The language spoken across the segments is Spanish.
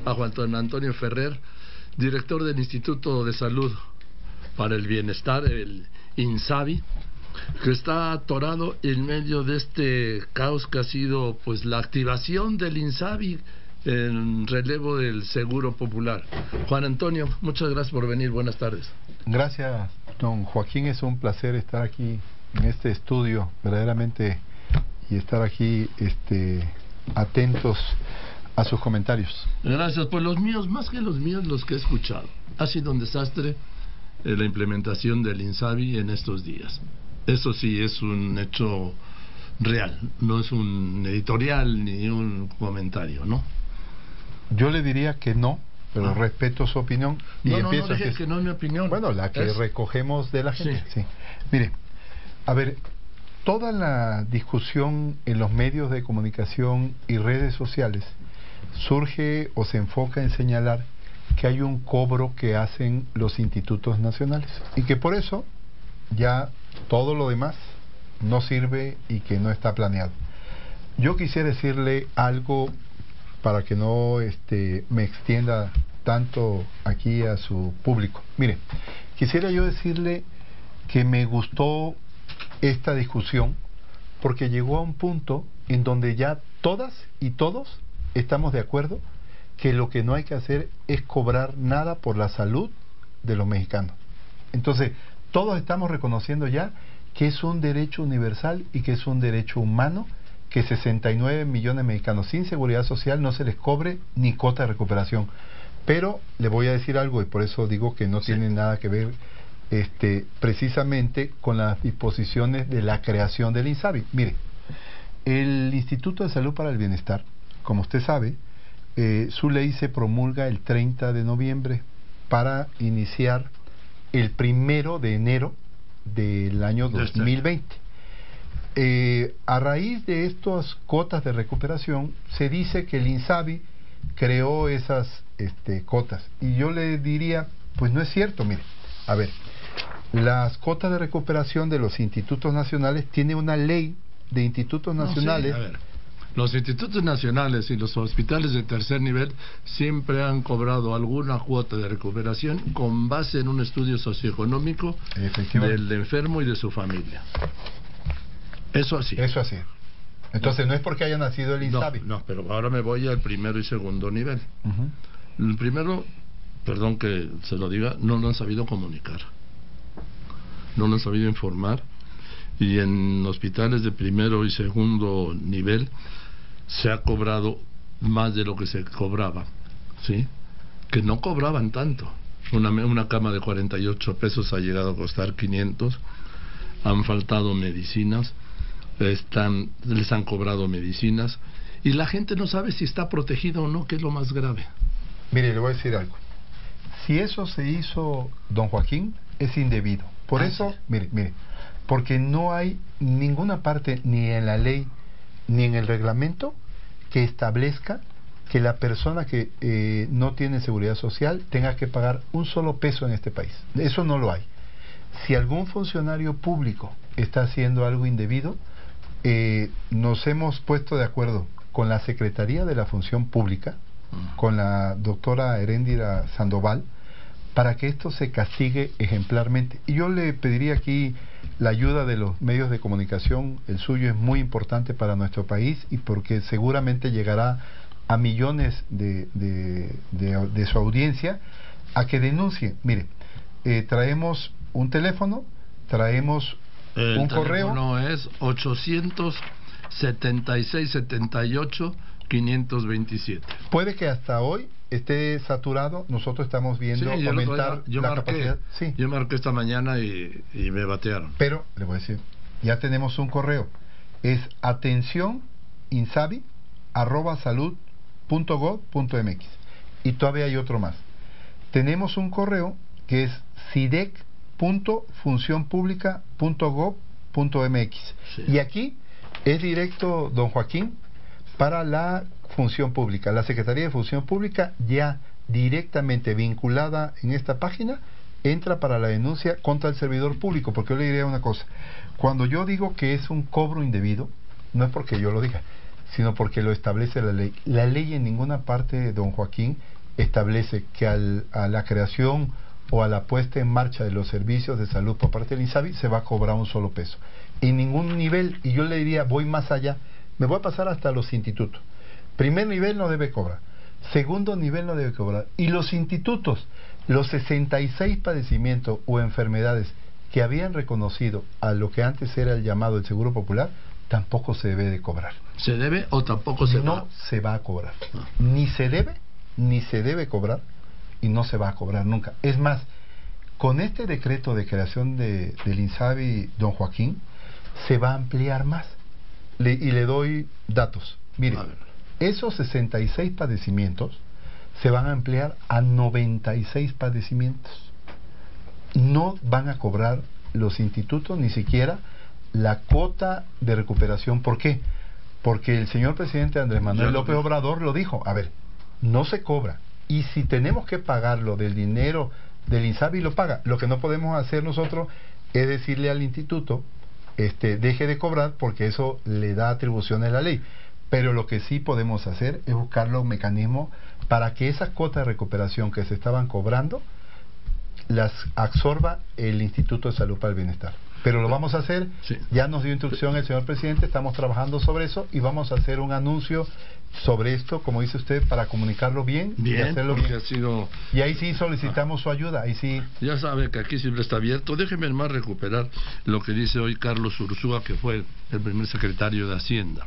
a Juan Antonio Ferrer, director del Instituto de Salud para el Bienestar, el INSABI, que está atorado en medio de este caos que ha sido pues la activación del INSABI en relevo del Seguro Popular. Juan Antonio, muchas gracias por venir, buenas tardes. Gracias, don Joaquín, es un placer estar aquí en este estudio, verdaderamente, y estar aquí atentos a sus comentarios. Gracias, pues los míos, más que los míos, los que he escuchado. Ha sido un desastre la implementación del INSABI en estos días. Eso sí es un hecho real, no es un editorial ni un comentario, ¿no? Yo le diría que no, pero respeto su opinión. Y no deje que no es mi opinión. Bueno, la que recogemos de la gente. Sí. Mire, a ver, toda la discusión en los medios de comunicación y redes sociales surge o se enfoca en señalar que hay un cobro que hacen los institutos nacionales y que por eso ya todo lo demás no sirve y que no está planeado. Yo quisiera decirle algo para que no me extienda tanto aquí a su público. Mire, quisiera yo decirle que me gustó esta discusión porque llegó a un punto en donde ya todas y todos estamos de acuerdo que lo que no hay que hacer es cobrar nada por la salud de los mexicanos. Entonces, todos estamos reconociendo ya que es un derecho universal y que es un derecho humano que 69 millones de mexicanos sin seguridad social no se les cobre ni cuota de recuperación. Pero le voy a decir algo, y por eso digo que no tiene nada que ver precisamente con las disposiciones de la creación del INSABI. Mire, el Instituto de Salud para el Bienestar, como usted sabe, su ley se promulga el 30 de noviembre para iniciar el 1 de enero del año 2020. A raíz de estas cuotas de recuperación, se dice que el INSABI creó esas cuotas. Y yo le diría, pues no es cierto, mire. A ver, las cuotas de recuperación de los institutos nacionales tiene una ley de institutos nacionales. A ver, los institutos nacionales y los hospitales de tercer nivel siempre han cobrado alguna cuota de recuperación con base en un estudio socioeconómico del enfermo y de su familia. Eso así. Eso así. Entonces no es porque haya nacido el INSABI. No, pero ahora me voy al primero y segundo nivel. El primero, perdón que se lo diga, no lo han sabido comunicar. No lo han sabido informar. Y en hospitales de primero y segundo nivel se ha cobrado más de lo que se cobraba, ¿sí? Que no cobraban tanto. Una cama de 48 pesos ha llegado a costar 500. Han faltado medicinas, les han cobrado medicinas y la gente no sabe si está protegido o no, que es lo más grave. Mire, le voy a decir algo. Si eso se hizo, don Joaquín, es indebido. Por eso, mire, porque no hay ninguna parte, ni en la ley, ni en el reglamento, que establezca que la persona que no tiene seguridad social tenga que pagar un solo peso en este país. Eso no lo hay. Si algún funcionario público está haciendo algo indebido, nos hemos puesto de acuerdo con la Secretaría de la Función Pública, con la doctora Heréndira Sandoval, para que esto se castigue ejemplarmente. Y yo le pediría aquí la ayuda de los medios de comunicación. El suyo es muy importante para nuestro país y porque seguramente llegará a millones de su audiencia a que denuncien. Mire, traemos un teléfono, traemos un correo. No es 876-78-527. Puede que hasta hoy esté saturado. Nosotros estamos viendo aumentar la capacidad. Sí. Yo marqué esta mañana y me batearon. Pero le voy a decir, ya tenemos un correo. Es atención-insabi@salud.gov.mx. Y todavía hay otro más. Tenemos un correo que es sidec.funcionpublica.gov.mx. Sí. Y aquí es directo, don Joaquín, para la Función Pública. La Secretaría de Función Pública, ya directamente vinculada en esta página, entra para la denuncia contra el servidor público. Porque yo le diría una cosa: cuando yo digo que es un cobro indebido, no es porque yo lo diga, sino porque lo establece la ley. La ley en ninguna parte, don Joaquín, establece que a la creación o a la puesta en marcha de los servicios de salud por parte del INSABI se va a cobrar un solo peso. En ningún nivel, y yo le diría, voy más allá, me voy a pasar hasta los institutos. Primer nivel no debe cobrar, segundo nivel no debe cobrar. Y los institutos, los 66 padecimientos o enfermedades que habían reconocido a lo que antes era el llamado el Seguro Popular, tampoco se debe de cobrar. ¿Se debe o tampoco se va? No se va a cobrar. Ni se debe, ni se debe cobrar, y no se va a cobrar nunca. Es más, con este decreto de creación del INSABI, don Joaquín, se va a ampliar más. Y le doy datos. Mire, esos 66 padecimientos se van a ampliar a 96 padecimientos. No van a cobrar los institutos ni siquiera la cuota de recuperación. ¿Por qué? Porque el señor presidente Andrés Manuel López Obrador lo dijo. A ver, no se cobra. Y si tenemos que pagarlo del dinero del INSABI, lo paga. Lo que no podemos hacer nosotros es decirle al instituto, deje de cobrar, porque eso le da atribuciones a la ley. Pero lo que sí podemos hacer es buscar los mecanismos para que esas cuotas de recuperación que se estaban cobrando las absorba el Instituto de Salud para el Bienestar. Pero lo vamos a hacer, sí. Ya nos dio instrucción el señor presidente, estamos trabajando sobre eso y vamos a hacer un anuncio sobre esto, como dice usted, para comunicarlo bien y hacerlo bien. Ha sido... Y ahí sí solicitamos su ayuda, ahí sí. Ya sabe que aquí siempre está abierto. Déjeme más recuperar lo que dice hoy Carlos Ursúa, que fue el primer secretario de Hacienda.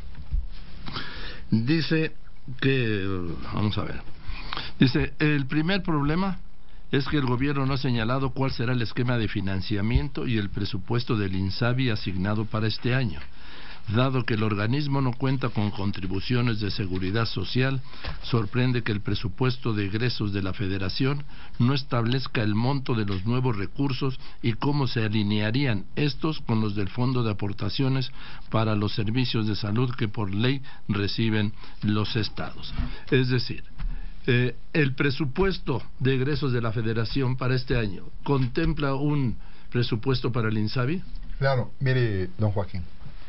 Dice que, vamos a ver, dice, el primer problema es que el gobierno no ha señalado cuál será el esquema de financiamiento y el presupuesto del INSABI asignado para este año. Dado que el organismo no cuenta con contribuciones de seguridad social, sorprende que el presupuesto de egresos de la Federación no establezca el monto de los nuevos recursos y cómo se alinearían estos con los del Fondo de Aportaciones para los servicios de salud que por ley reciben los estados. Es decir, el presupuesto de egresos de la Federación para este año, ¿contempla un presupuesto para el INSABI? Claro, mire, don Joaquín.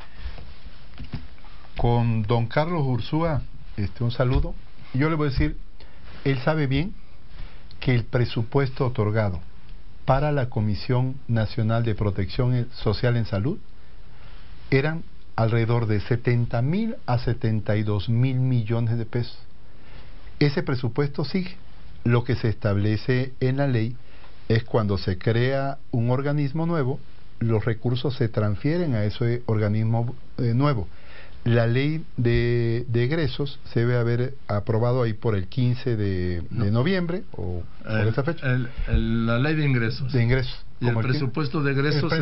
Con don Carlos Ursúa, un saludo. Yo le voy a decir, él sabe bien que el presupuesto otorgado para la Comisión Nacional de Protección Social en Salud eran alrededor de 70.000 a 72.000 millones de pesos. Ese presupuesto sigue. Lo que se establece en la ley es cuando se crea un organismo nuevo, los recursos se transfieren a ese organismo nuevo. La ley de egresos se debe haber aprobado ahí por el 15 de noviembre o por esa fecha. La ley de ingresos. De ingresos. Y el presupuesto de egresos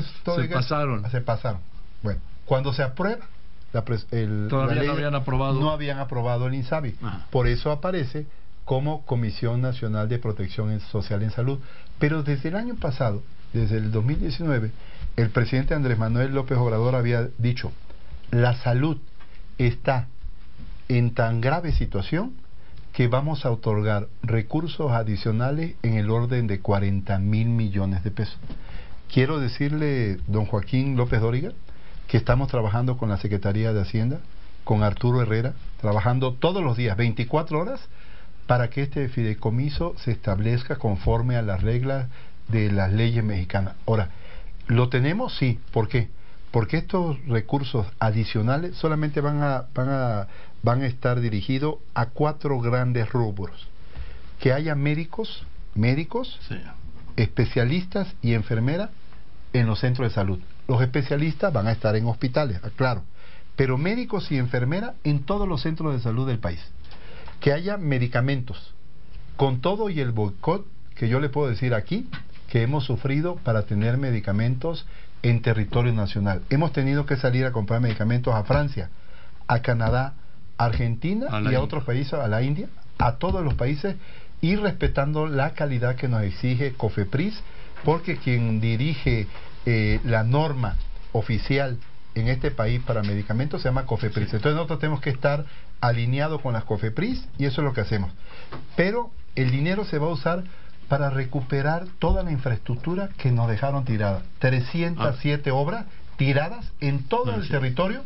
se pasaron. Bueno, cuando se aprueba, todavía no habían aprobado. No habían aprobado el INSABI. Ajá. Por eso aparece como Comisión Nacional de Protección Social en Salud. Pero desde el año pasado, desde el 2019, el presidente Andrés Manuel López Obrador había dicho: la salud está en tan grave situación que vamos a otorgar recursos adicionales en el orden de 40.000 millones de pesos. Quiero decirle, don Joaquín López Dóriga, que estamos trabajando con la Secretaría de Hacienda, con Arturo Herrera, trabajando todos los días, 24 horas, para que este fideicomiso se establezca conforme a las reglas de las leyes mexicanas. Ahora, ¿lo tenemos? Sí. ¿Por qué? Porque estos recursos adicionales solamente van a estar dirigidos a 4 grandes rubros: que haya médicos, sí, especialistas y enfermeras en los centros de salud. Los especialistas van a estar en hospitales, claro, pero médicos y enfermeras en todos los centros de salud del país. Que haya medicamentos, con todo y el boicot que yo le puedo decir aquí que hemos sufrido para tener medicamentos en territorio nacional. Hemos tenido que salir a comprar medicamentos a Francia, a Canadá, a Argentina y a otros países, a la India, a todos los países, y respetando la calidad que nos exige COFEPRIS, porque quien dirige la norma oficial en este país para medicamentos se llama COFEPRIS. Entonces nosotros tenemos que estar alineados con las COFEPRIS y eso es lo que hacemos. Pero el dinero se va a usar para recuperar toda la infraestructura que nos dejaron tirada. 307 obras tiradas en todo el territorio,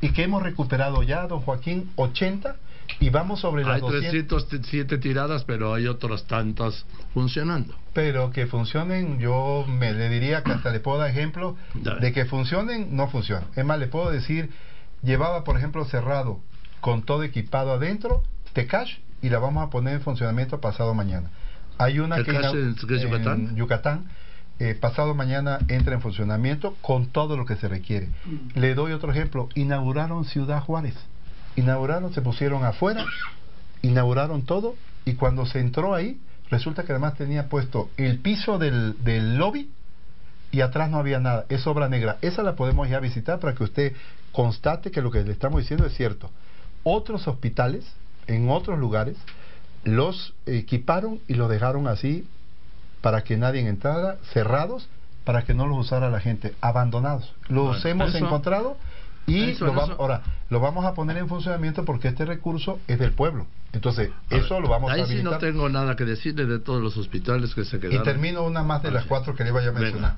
y que hemos recuperado ya, don Joaquín, 80, y vamos sobre las 307 tiradas, pero hay otras tantas funcionando. Pero que funcionen, yo le diría que hasta le puedo dar ejemplo de que funcionen, no funcionan. Es más, le puedo decir, llevaba por ejemplo cerrado, con todo equipado adentro, Tecash, y la vamos a poner en funcionamiento pasado mañana. Hay una que es Yucatán. En Yucatán, pasado mañana entra en funcionamiento con todo lo que se requiere. Le doy otro ejemplo, inauguraron Ciudad Juárez. Se pusieron afuera, inauguraron todo, y cuando se entró ahí, resulta que además tenía puesto el piso del lobby y atrás no había nada. Es obra negra. Esa la podemos ya visitar para que usted constate que lo que le estamos diciendo es cierto. Otros hospitales, en otros lugares, los equiparon y los dejaron así para que nadie entrara, cerrados, para que no los usara la gente, abandonados. Los hemos encontrado. Y ahora lo vamos a poner en funcionamiento porque este recurso es del pueblo. Entonces, eso lo vamos a habilitar. Ahí sí no tengo nada que decirle de todos los hospitales que se quedaron. Y termino una más de las 4 que le iba a mencionar.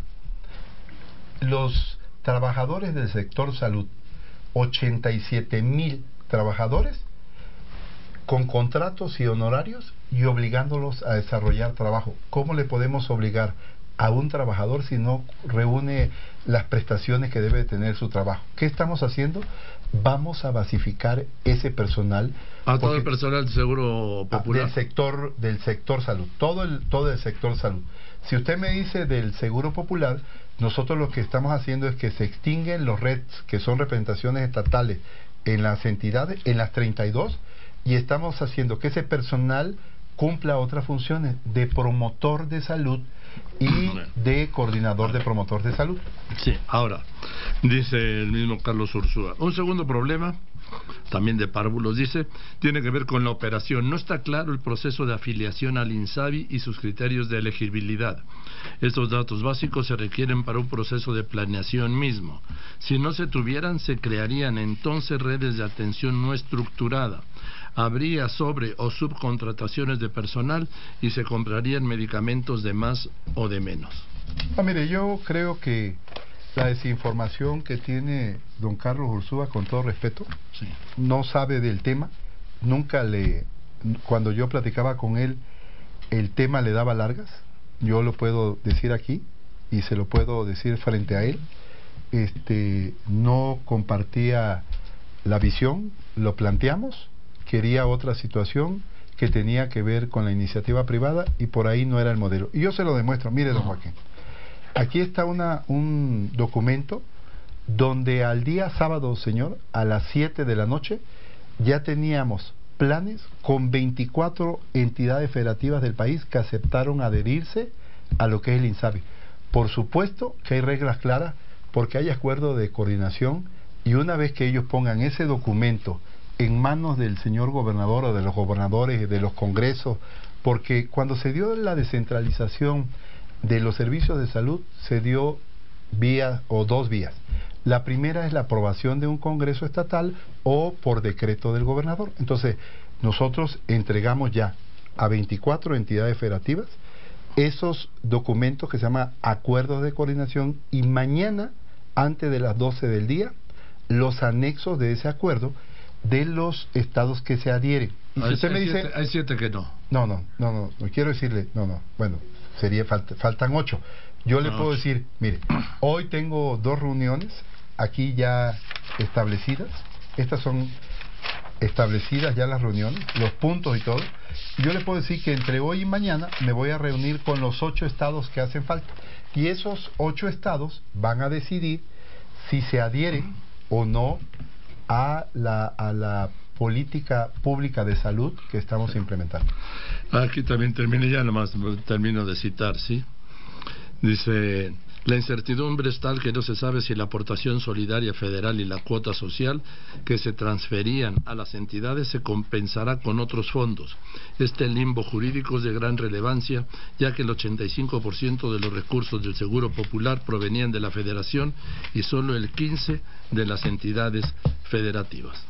Los trabajadores del sector salud, 87,000 trabajadores con contratos y honorarios y obligándolos a desarrollar trabajo. ¿Cómo le podemos obligar a un trabajador si no reúne las prestaciones que debe tener su trabajo? ¿Qué estamos haciendo? Vamos a basificar ese personal. A todo el personal del Seguro Popular. Del sector salud, todo el sector salud. Si usted me dice del Seguro Popular, nosotros lo que estamos haciendo es que se extinguen los RETs, que son representaciones estatales, en las entidades, en las 32, y estamos haciendo que ese personal cumpla otras funciones de promotor de salud y de coordinador de promotor de salud. Sí, ahora, dice el mismo Carlos Ursúa, un segundo problema, también de párvulos, dice, tiene que ver con la operación. No está claro el proceso de afiliación al INSABI y sus criterios de elegibilidad. Estos datos básicos se requieren para un proceso de planeación mismo. Si no se tuvieran, se crearían entonces redes de atención no estructurada. Habría sobre o subcontrataciones de personal y se comprarían medicamentos de más o de menos. Mire, yo creo que la desinformación que tiene don Carlos Ursúa, con todo respeto, sí, no sabe del tema. Cuando yo platicaba con él, el tema le daba largas. Yo lo puedo decir aquí y se lo puedo decir frente a él. No compartía la visión, lo planteamos, quería otra situación que tenía que ver con la iniciativa privada y por ahí no era el modelo. Y yo se lo demuestro. Mire, don Joaquín, aquí está un documento donde al día sábado, señor, a las 7 de la noche, ya teníamos planes con 24 entidades federativas del país que aceptaron adherirse a lo que es el INSABI. Por supuesto que hay reglas claras porque hay acuerdo de coordinación, y una vez que ellos pongan ese documento en manos del señor gobernador o de los gobernadores, de los congresos, porque cuando se dio la descentralización de los servicios de salud, se dio dos vías. La primera es la aprobación de un congreso estatal o por decreto del gobernador. Entonces, nosotros entregamos ya a 24 entidades federativas esos documentos que se llama acuerdos de coordinación, y mañana, antes de las 12 del día, los anexos de ese acuerdo de los estados que se adhieren. Y si usted me dice... Hay 7 que no. No quiero decirle, bueno, faltan 8. Yo le puedo decir, mire, hoy tengo 2 reuniones aquí ya establecidas. Estas son establecidas ya las reuniones, los puntos y todo. Yo le puedo decir que entre hoy y mañana me voy a reunir con los 8 estados que hacen falta. Y esos 8 estados van a decidir si se adhieren o no a la política pública de salud que estamos implementando. Aquí también termino de citar, ¿sí? Dice, la incertidumbre es tal que no se sabe si la aportación solidaria federal y la cuota social que se transferían a las entidades se compensará con otros fondos. Este limbo jurídico es de gran relevancia, ya que el 85% de los recursos del Seguro Popular provenían de la Federación y solo el 15% de las entidades federativas.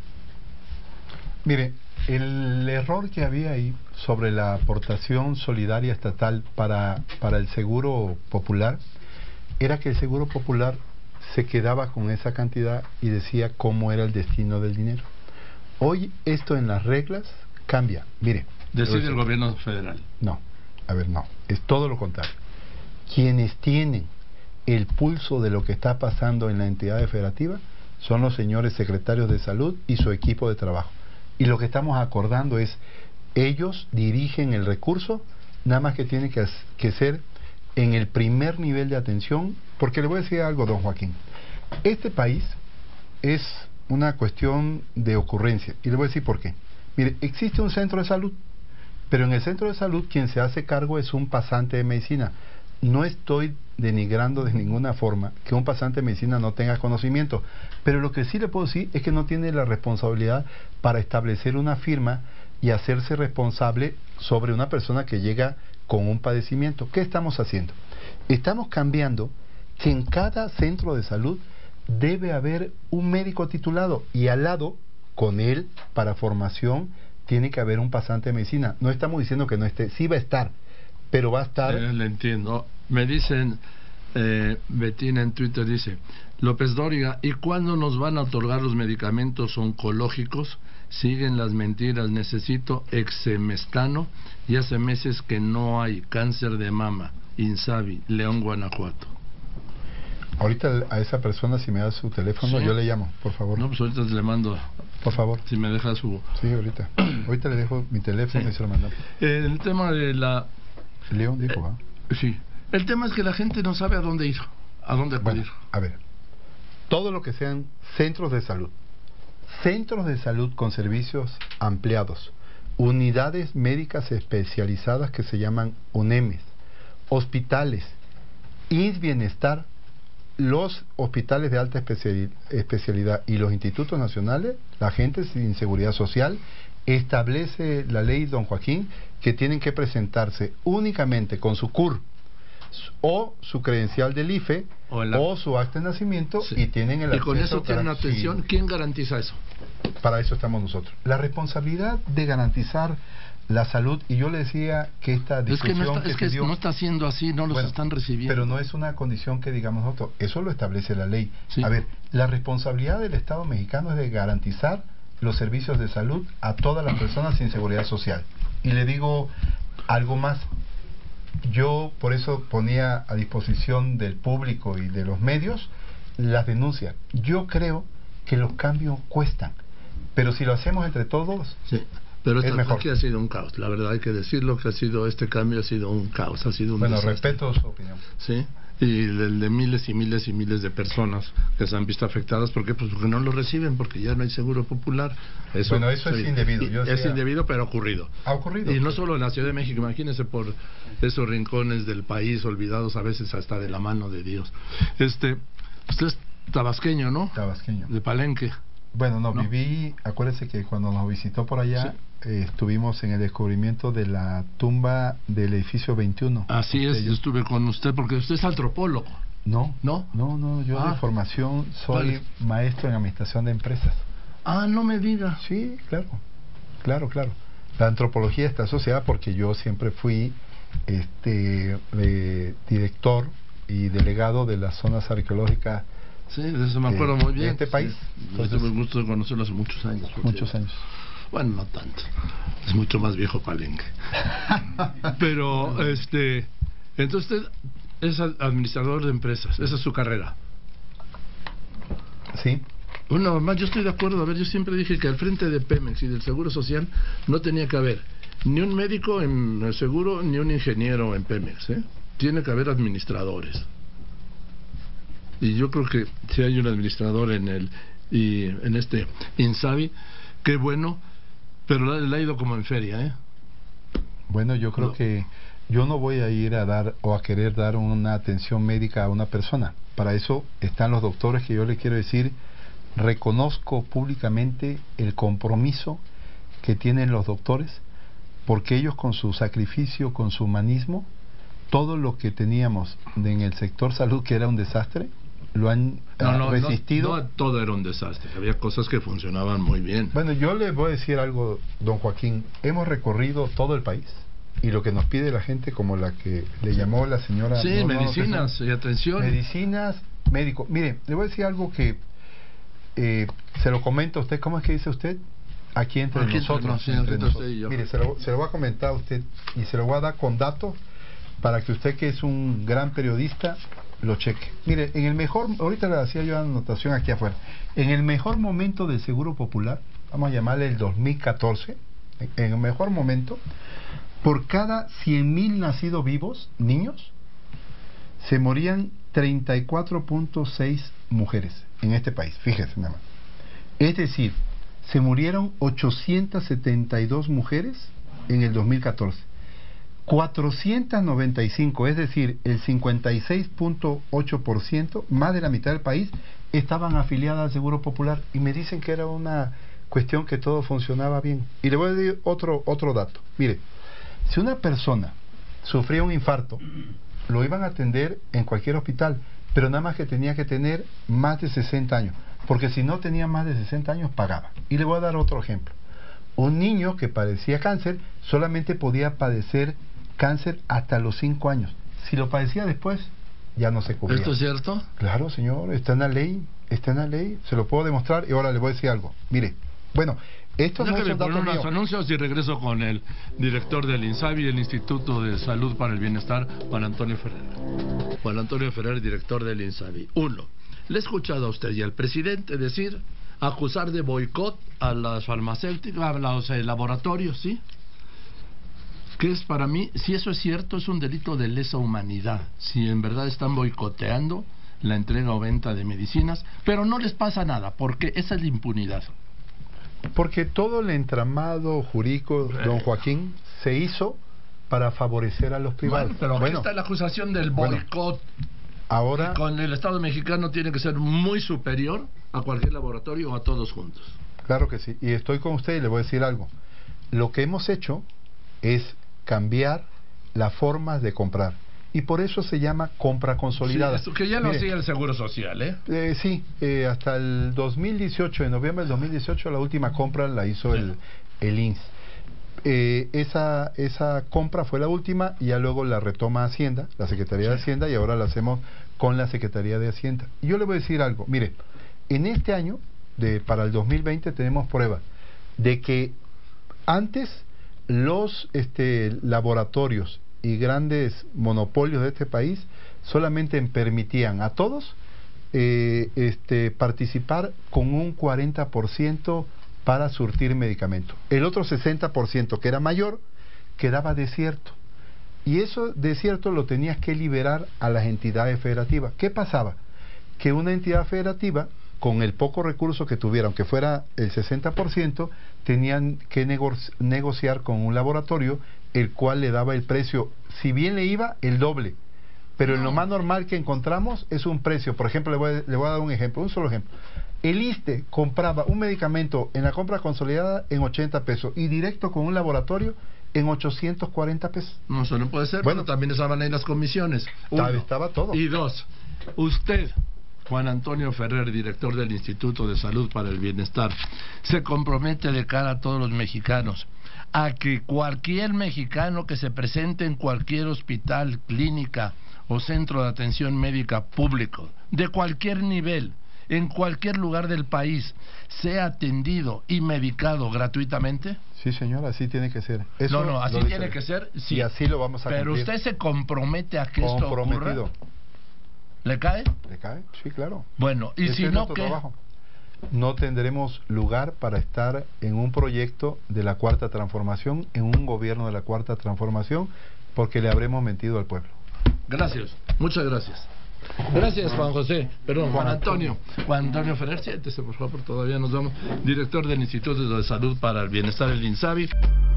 Mire, el error que había ahí sobre la aportación solidaria estatal para el Seguro Popular era que el Seguro Popular se quedaba con esa cantidad y decía cómo era el destino del dinero. Hoy esto en las reglas cambia. Mire, decide el gobierno federal. No, a ver, no, es todo lo contrario. Quienes tienen el pulso de lo que está pasando en la entidad federativa son los señores secretarios de salud y su equipo de trabajo. Y lo que estamos acordando es, ellos dirigen el recurso, nada más que tiene que ser en el primer nivel de atención, porque le voy a decir algo, don Joaquín. Este país es una cuestión de ocurrencia, y le voy a decir por qué. Mire, existe un centro de salud, pero en el centro de salud quien se hace cargo es un pasante de medicina. No estoy denigrando de ninguna forma que un pasante de medicina no tenga conocimiento, pero lo que sí le puedo decir es que no tiene la responsabilidad para establecer una firma y hacerse responsable sobre una persona que llega con un padecimiento. ¿Qué estamos haciendo? Estamos cambiando que en cada centro de salud debe haber un médico titulado y al lado, con él, para formación, tiene que haber un pasante de medicina. No estamos diciendo que no esté, sí va a estar, pero va a estar... Le entiendo. Me dicen, Betina en Twitter dice, López Dóriga, ¿y cuándo nos van a otorgar los medicamentos oncológicos? Siguen las mentiras, necesito exemestano y hace meses que no hay. Cáncer de mama, Insabi, León, Guanajuato. Ahorita a esa persona, si me da su teléfono, ¿sí? Yo le llamo, por favor. No, pues ahorita le mando. Por favor. Si me deja su... Sí, ahorita. Ahorita le dejo mi teléfono, sí. Y se lo mandamos. El tema de la... León dijo, ¿va? Sí. El tema es que la gente no sabe a dónde ir, a dónde acudir. Bueno, a ver, todo lo que sean centros de salud con servicios ampliados, unidades médicas especializadas que se llaman UNEMES, hospitales, INS Bienestar, los hospitales de alta especialidad y los institutos nacionales, la gente sin seguridad social, establece la ley, don Joaquín, que tienen que presentarse únicamente con su CUR o su credencial del IFE o su acta de nacimiento, sí. Y tienen el acceso. Y con eso tienen atención. ¿Quién garantiza eso? Para eso estamos nosotros. La responsabilidad de garantizar la salud, y yo le decía que esta discusión no está siendo así, no los están recibiendo. Pero no es una condición que digamos nosotros, eso lo establece la ley. Sí. A ver, la responsabilidad del Estado mexicano es de garantizar los servicios de salud a todas las personas sin seguridad social. Y le digo algo más. Yo por eso ponía a disposición del público y de los medios las denuncias. Yo creo que los cambios cuestan, pero si lo hacemos entre todos, sí. Pero es mejor. Aquí ha sido un caos, la verdad hay que decirlo, que este cambio ha sido un caos, ha sido un bueno, desastre. Respeto su opinión. Sí, y el de miles y miles y miles de personas que se han visto afectadas, ¿por qué? Pues porque no lo reciben, porque ya no hay seguro popular. Eso es indebido. Es indebido, pero ha ocurrido. Ha ocurrido. Y no solo en la Ciudad de México, imagínense por esos rincones del país olvidados a veces hasta de la mano de Dios. Usted es tabasqueño, ¿no? Tabasqueño. De Palenque. Bueno, no, viví, acuérdese que cuando nos visitó por allá, sí. Estuvimos en el descubrimiento de la tumba del edificio 21. Así es, yo estuve con usted porque usted es antropólogo. No, yo de formación soy maestro en administración de empresas. Ah, no me diga. Sí, claro. La antropología está asociada porque yo siempre fui director y delegado de las zonas arqueológicas. Sí, de eso me acuerdo muy bien. De este país. Sí. Entonces, tuve el gusto de conocerlo hace muchos años. Muchos años. Bueno, no tanto. Es mucho más viejo Palenque. Pero, entonces usted es administrador de empresas. Esa es su carrera. Sí. Bueno, además yo estoy de acuerdo. A ver, yo siempre dije que al frente de Pemex y del Seguro Social no tenía que haber ni un médico en el seguro ni un ingeniero en Pemex, ¿eh? Tiene que haber administradores. Y yo creo que si hay un administrador en este Insabi, qué bueno, pero le ha ido como en feria, ¿eh? Bueno, yo creo que yo no voy a ir a dar o a querer dar una atención médica a una persona. Para eso están los doctores, que yo le quiero decir, reconozco públicamente el compromiso que tienen los doctores, porque ellos con su sacrificio, con su humanismo, todo lo que teníamos en el sector salud, que era un desastre, lo han resistido. No, todo era un desastre, había cosas que funcionaban muy bien. Bueno, yo le voy a decir algo, don Joaquín. Hemos recorrido todo el país y lo que nos pide la gente, como la que le llamó la señora... Sí, medicinas y atención. Medicinas, médico. Mire, le voy a decir algo que se lo comento a usted. ¿Cómo es que dice usted? Aquí entre nosotros. Entre nosotros. Mire, se lo voy a comentar a usted y se lo voy a dar con datos para que usted, que es un gran periodista, lo cheque. Mire, en el mejor, ahorita le hacía yo una anotación aquí afuera, en el mejor momento del Seguro Popular, vamos a llamarle el 2014, en el mejor momento, por cada 100,000 nacidos vivos, niños, se morían 34.6 mujeres en este país, fíjese nada más. Es decir, se murieron 872 mujeres en el 2014. 495, es decir, el 56.8%, más de la mitad del país, estaban afiliadas al Seguro Popular, y me dicen que era una cuestión que todo funcionaba bien. Y le voy a decir otro dato. Mire, si una persona sufría un infarto, lo iban a atender en cualquier hospital, pero nada más que tenía que tener más de 60 años, porque si no tenía más de 60 años pagaba. Y le voy a dar otro ejemplo. Un niño que padecía cáncer solamente podía padecer cáncer hasta los 5 años. Si lo padecía después, ya no se cubría. ¿Esto es cierto? Claro, señor, está en la ley, se lo puedo demostrar. Y ahora le voy a decir algo. Mire, bueno, esto no es un dato mío. Anuncios y regreso con el director del INSABI, el Instituto de Salud para el Bienestar, Juan Antonio Ferrer. Juan Antonio Ferrer, director del INSABI. 1. Le he escuchado a usted y al presidente acusar de boicot a las farmacéuticas, a los laboratorios, ¿sí? Que es, para mí, si eso es cierto, es un delito de lesa humanidad, si en verdad están boicoteando la entrega o venta de medicinas, pero no les pasa nada, porque esa es la impunidad. Porque todo el entramado jurídico, don Joaquín, se hizo para favorecer a los privados. Bueno, pero aquí está la acusación del boicot. Ahora, y con el Estado mexicano tiene que ser muy superior a cualquier laboratorio o a todos juntos. Claro que sí, y estoy con usted y le voy a decir algo. Lo que hemos hecho es cambiar las formas de comprar, y por eso se llama compra consolidada. Sí, que ya lo hacía el Seguro Social, ¿eh? Sí, hasta el 2018, en noviembre del 2018, la última compra la hizo el INSS. Esa compra fue la última, y ya luego la retoma Hacienda, la Secretaría de Hacienda, y ahora la hacemos con la Secretaría de Hacienda. Y yo le voy a decir algo. Mire, en este año, para el 2020, tenemos prueba de que antes los laboratorios y grandes monopolios de este país solamente permitían a todos participar con un 40% para surtir medicamentos. El otro 60%, que era mayor, quedaba desierto. Y eso desierto lo tenías que liberar a las entidades federativas. ¿Qué pasaba? Que una entidad federativa, con el poco recurso que tuviera, aunque fuera el 60%, tenían que negociar con un laboratorio, el cual le daba el precio, si bien le iba, el doble. Pero lo más normal que encontramos es un precio. Por ejemplo, le voy a dar un ejemplo, un solo ejemplo. El ISSSTE compraba un medicamento en la compra consolidada en 80 pesos y directo con un laboratorio en 840 pesos. No, eso no puede ser. Bueno, también estaban ahí las comisiones. Estaba todo. Y 2, usted, Juan Antonio Ferrer, director del Instituto de Salud para el Bienestar, se compromete de cara a todos los mexicanos a que cualquier mexicano que se presente en cualquier hospital, clínica o centro de atención médica público, de cualquier nivel, en cualquier lugar del país, sea atendido y medicado gratuitamente? Sí, señor, así tiene que ser. Eso no, así tiene que ser, sí. Y así lo vamos a cumplir. Pero usted se compromete a que esto ocurra. ¿Le cae? Le cae, sí, claro. Bueno, y si no, ¿qué? No tendremos lugar para estar en un proyecto de la Cuarta Transformación, en un gobierno de la Cuarta Transformación, porque le habremos mentido al pueblo. Gracias, muchas gracias. Gracias, Juan José. Perdón, Juan Antonio. Juan Antonio Ferrer, siéntese, por favor, todavía nos vamos. Director del Instituto de Salud para el Bienestar, el INSABI.